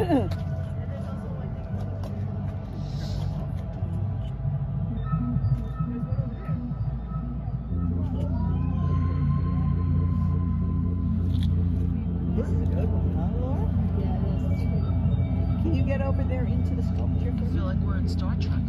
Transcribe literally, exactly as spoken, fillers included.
This is a good one, huh, Laura? Yeah, it is. Can you get over there into the sculpture? I feel like we're in Star Trek.